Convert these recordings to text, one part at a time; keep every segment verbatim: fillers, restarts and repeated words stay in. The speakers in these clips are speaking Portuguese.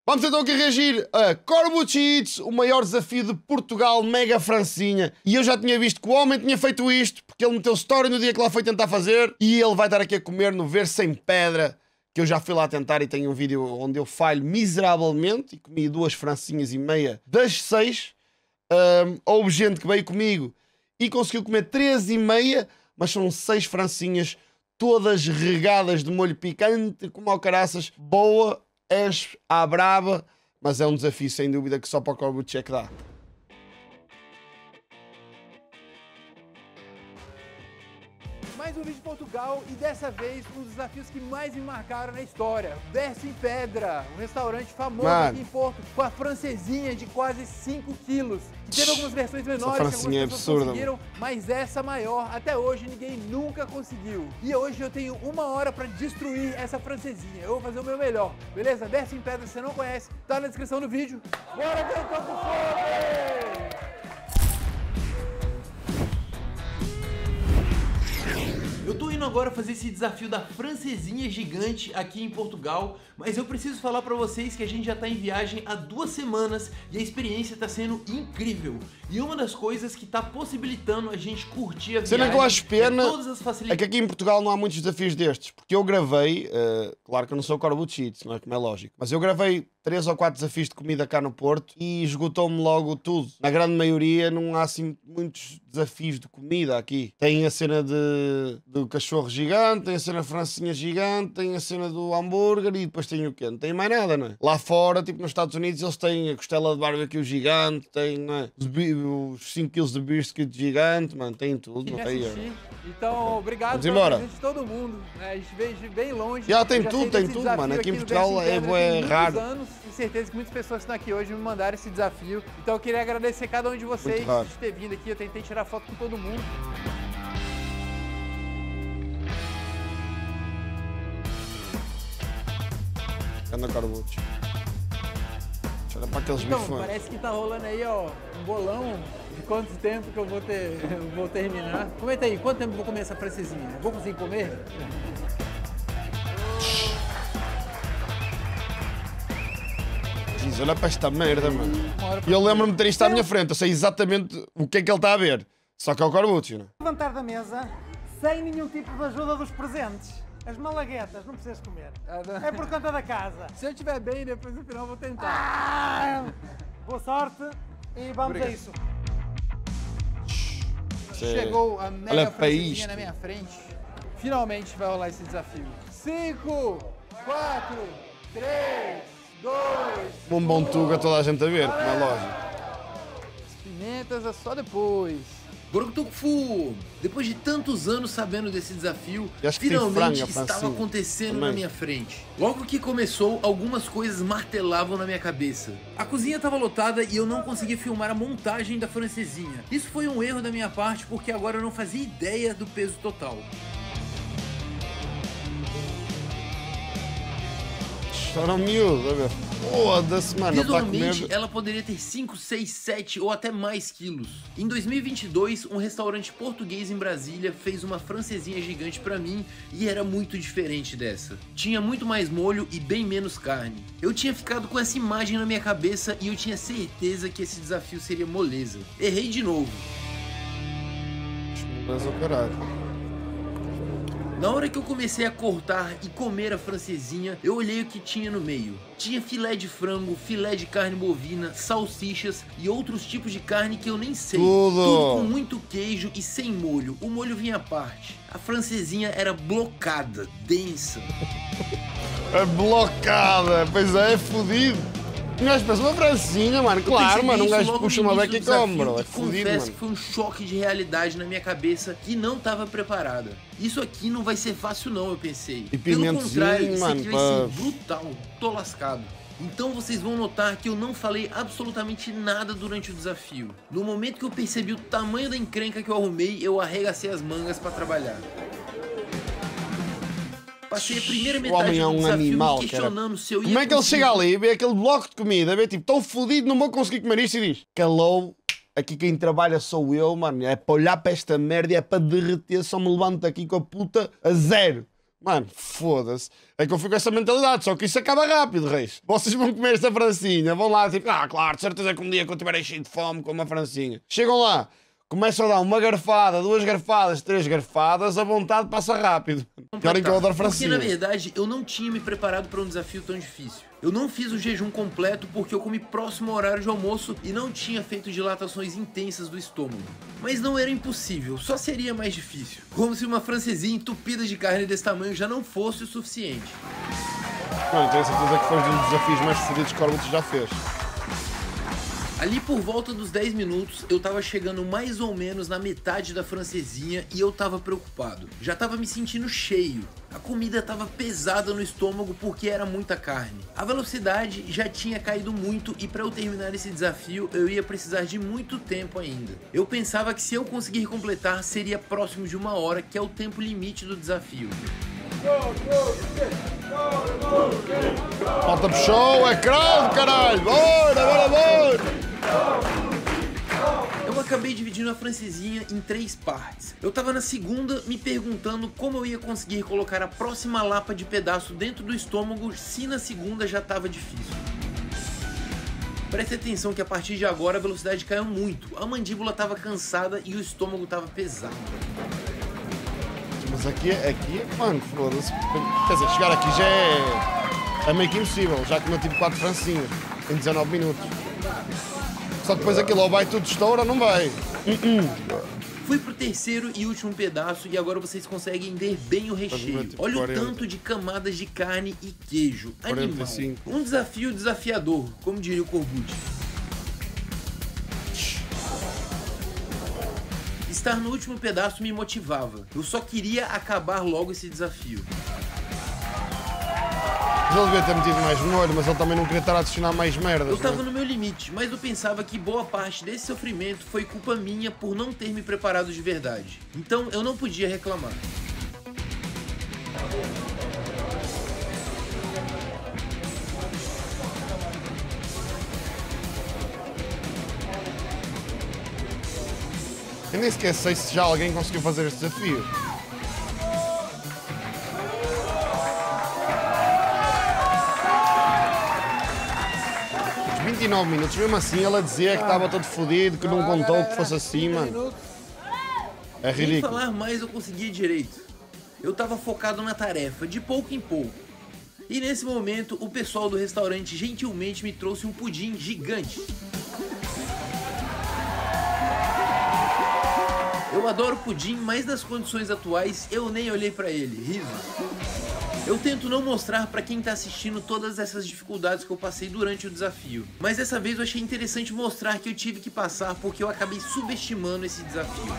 Vamos então aqui reagir a Corbucci Eats, o maior desafio de Portugal, mega francinha. E eu já tinha visto que o homem tinha feito isto, porque ele meteu story no dia que lá foi tentar fazer, e ele vai estar aqui a comer no Ver Sem Pedra, que eu já fui lá tentar e tenho um vídeo onde eu falho miseravelmente, e comi duas francinhas e meia das seis. Um, houve gente que veio comigo e conseguiu comer três e meia, mas são seis francinhas, todas regadas de molho picante, como ao caraças. Boa, és à braba, mas é um desafio sem dúvida que só para o Corbucci é que dá. Mais um vídeo de Portugal e dessa vez um dos desafios que mais me marcaram na história. Ver Sem Pedra, um restaurante famoso Mano. aqui em Porto, com a francesinha de quase cinco quilos. Que teve algumas versões menores que algumas francesinha é pessoas absurda, conseguiram, mas essa maior, até hoje, ninguém nunca conseguiu. E hoje eu tenho uma hora para destruir essa francesinha. Eu vou fazer o meu melhor, beleza? Ver Sem Pedra, se você não conhece, tá na descrição do vídeo. Bora ver o Toco Fome! Eu tô indo agora fazer esse desafio da francesinha gigante aqui em Portugal, mas eu preciso falar pra vocês que a gente já tá em viagem há duas semanas e a experiência tá sendo incrível. E uma das coisas que tá possibilitando a gente curtir a viagem Cena que eu acho pena é todas as é facilidades. que aqui em Portugal não há muitos desafios destes, porque eu gravei, uh, claro que eu não sou Corbucci Eats, não é como é lógico, mas eu gravei três ou quatro desafios de comida cá no Porto e esgotou-me logo tudo. Na grande maioria não há assim muitos desafios de comida aqui. Tem a cena de, do cachorro gigante, tem a cena francinha gigante, tem a cena do hambúrguer e depois tem o quê? Não tem mais nada, não é? Lá fora, tipo nos Estados Unidos, eles têm a costela de barbecue gigante, tem, não é? os, bi- os cinco quilos de biscuit gigante, mano, tem tudo. Não tem, Assistir. Então, obrigado Vamos pela embora. presença de todo mundo. né? A gente veio de bem longe. Já tem Eu tudo, sei tem desse tudo, desafio mano. Aqui em no Portugal Ver Sem é- Pedra é tem muitos raro. anos. Tenho certeza que muitas pessoas que estão aqui hoje me mandaram esse desafio. Então eu queria agradecer cada um de vocês Muito raro. por ter vindo aqui. Eu tentei tirar foto com todo mundo. Anda Corbucci. Olha para aqueles Então, bifões. parece que tá rolando aí, ó, um bolão de quanto tempo que eu vou, ter, eu vou terminar. Comenta aí, quanto tempo eu vou comer essa francesinha? Eu vou conseguir comer? Diz, olha para esta merda, mano. Uma hora E eu pra lembro-me de ter isto à minha frente. Eu sei exatamente o que é que ele está a ver. Só que é o Corbucci, não é? Levantar da mesa sem nenhum tipo de ajuda dos presentes. As malaguetas, não precisas comer. É por conta da casa. Se eu estiver bem, depois no final eu vou tentar. Ah, boa sorte e vamos Obrigado. a isso. Chegou a mega Olha para francesinha isto. na minha frente. Finalmente vai rolar esse desafio. Cinco, quatro, três, dois. Um bom tuga, toda a gente a ver, como é lógico. As pimentas é só depois. Boroktoku! Depois de tantos anos sabendo desse desafio, E acho que tem finalmente franga, estava francinha, acontecendo também. na minha frente. Logo que começou, algumas coisas martelavam na minha cabeça. A cozinha estava lotada e eu não conseguia filmar a montagem da francesinha. Isso foi um erro da minha parte porque agora eu não fazia ideia do peso total. Chora miúdo, a ver. Foda-se, mano. Ele está a Visualmente, comer. ela poderia ter cinco, seis, sete ou até mais quilos. Em dois mil e vinte e dois, um restaurante português em Brasília fez uma francesinha gigante pra mim e era muito diferente dessa. Tinha muito mais molho e bem menos carne. Eu tinha ficado com essa imagem na minha cabeça e eu tinha certeza que esse desafio seria moleza. Errei de novo. Mas o caralho. Na hora que eu comecei a cortar e comer a francesinha, eu olhei o que tinha no meio. Tinha filé de frango, filé de carne bovina, salsichas e outros tipos de carne que eu nem sei. Tudo. Tudo com muito queijo e sem molho. O molho vinha à parte. A francesinha era blocada, densa. É blocada. Pois é, é fodido. Um gajo pensa uma francinha, mano. Eu Claro, percebi mano. Um isso gajo logo puxa no uma início beca e do come, desafio bro. É e fodido, confesso mano. que foi um choque de realidade na minha cabeça que não estava preparada. Isso aqui não vai ser fácil não, eu pensei. E Pelo pimentozinho, contrário, isso aqui mano, vai ser pá. brutal. Tô lascado. Então vocês vão notar que eu não falei absolutamente nada durante o desafio. No momento que eu percebi o tamanho da encrenca que eu arrumei, eu arregacei as mangas pra trabalhar. Passei a primeira O metade homem é do um desafio animal, me questionando se eu ia Como é que ele conseguir. chega ali, vê aquele bloco de comida, vê tipo, tão fodido, não vou conseguir comer isto e diz: calou, aqui quem trabalha sou eu, mano. É para olhar para esta merda e é para derreter, só me levanto aqui com a puta a zero. Mano, foda-se. É que eu fui com essa mentalidade, só que isso acaba rápido, reis. Vocês vão comer esta francinha, vão lá, tipo, ah, claro, de certeza que um dia que eu estiver cheio de fome com uma francinha. Chegam lá, começam a dar uma garfada, duas garfadas, três garfadas, a vontade passa rápido. Pior que eu adoro francinha. Porque, na verdade, eu não tinha me preparado para um desafio tão difícil. Eu não fiz o jejum completo porque eu comi próximo ao horário de almoço e não tinha feito dilatações intensas do estômago. Mas não era impossível, só seria mais difícil. Como se uma francesinha entupida de carne desse tamanho já não fosse o suficiente. Mano, tenho certeza que foi um dos desafios mais fodidos que o Corbucci já fez. Ali por volta dos dez minutos, eu tava chegando mais ou menos na metade da francesinha e eu tava preocupado. Já tava me sentindo cheio. A comida tava pesada no estômago porque era muita carne. A velocidade já tinha caído muito e para eu terminar esse desafio eu ia precisar de muito tempo ainda. Eu pensava que se eu conseguir completar seria próximo de uma hora, que é o tempo limite do desafio. Falta pro show, é crowd, caralho! Bora, bora, bora! Eu acabei dividindo a francesinha em três partes. Eu tava na segunda me perguntando como eu ia conseguir colocar a próxima lapa de pedaço dentro do estômago se na segunda já tava difícil. Preste atenção que a partir de agora a velocidade caiu muito. A mandíbula tava cansada e o estômago tava pesado. Mas aqui, aqui, mano, foda-se. Quer dizer, chegar aqui já é, é meio que impossível, já que eu tive quatro francinhas em dezanove minutos. Só depois aquilo ou vai tudo estoura, não vai. Uh -uh. Fui pro terceiro e último pedaço e agora vocês conseguem ver bem o recheio. Olha o tanto de camadas de carne e queijo. Animal. quarenta e cinco. Um desafio desafiador, como diria o Corbucci. Estar no último pedaço me motivava. Eu só queria acabar logo esse desafio. Ele devia ter metido mais molho, mas ele também não queria estar a adicionar mais merda. Eu tava no meu limite, mas eu pensava que boa parte desse sofrimento foi culpa minha por não ter me preparado de verdade. Então eu não podia reclamar. Eu nem sequer sei se já alguém conseguiu fazer este desafio. vinte e nove minutos, mesmo assim ela dizia que estava todo fodido, que não contou que fosse assim, mano. É ridículo. Nem falar mais eu conseguia direito. Eu tava focado na tarefa, de pouco em pouco. E nesse momento, o pessoal do restaurante gentilmente me trouxe um pudim gigante. Eu adoro pudim, mas nas condições atuais eu nem olhei pra ele. Risos. Eu tento não mostrar pra quem tá assistindo todas essas dificuldades que eu passei durante o desafio. Mas dessa vez eu achei interessante mostrar que eu tive que passar porque eu acabei subestimando esse desafio.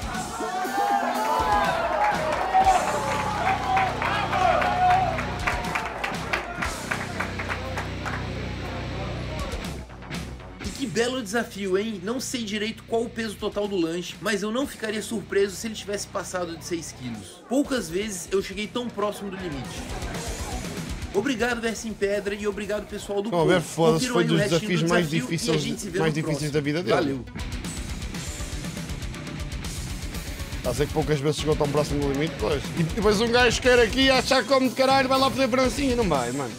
E que belo desafio, hein? Não sei direito qual o peso total do lanche, mas eu não ficaria surpreso se ele tivesse passado de seis quilos. Poucas vezes eu cheguei tão próximo do limite. Obrigado, Verso em Pedra, e obrigado, pessoal do Não, ver, foda-se, foi dos desafios do mais difíceis, mais difíceis da vida dele. Valeu. Está a dizer que poucas vezes chegou tão próximo do limite, pois. E depois um gajo quer aqui achar que come de caralho, vai lá fazer francinha, não vai, mano.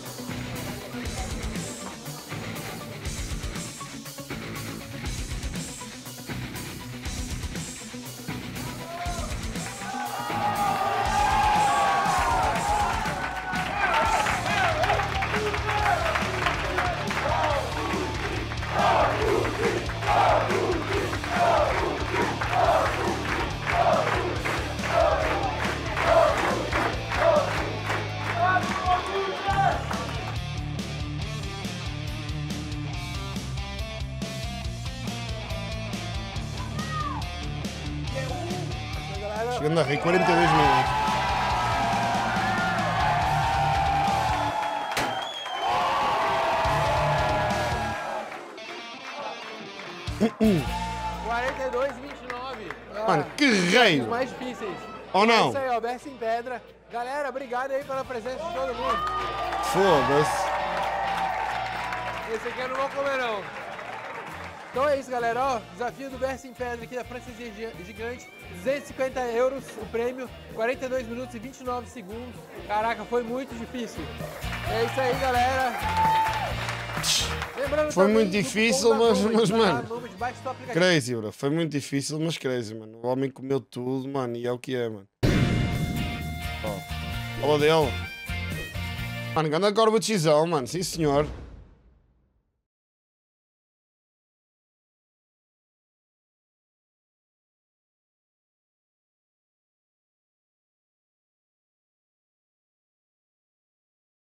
Chegando a rir, quarenta e dois minutos. quarenta e dois, vinte e nove. Mano, que reino! Os mais difíceis. Ou não? É isso aí, ó, Verso em Pedra. Galera, obrigado aí pela presença de todo mundo. Foda-se. Esse aqui eu não vou comer, não. Então é isso, galera. Ó, desafio do Verso em Pedra aqui da Francesinha Gigante. duzentos e cinquenta euros o prêmio, quarenta e dois minutos e vinte e nove segundos. Caraca, foi muito difícil. É isso aí, galera. Lembrando foi também, muito difícil, mas, Nômade, mas vai lá, mano, Nômade, baixa o teu aplicativo. crazy, bro. Foi muito difícil, mas crazy, mano. O homem comeu tudo, mano, e é o que é, mano. Ó, fala dele. Mano, ganda corbucizão, mano, sim senhor.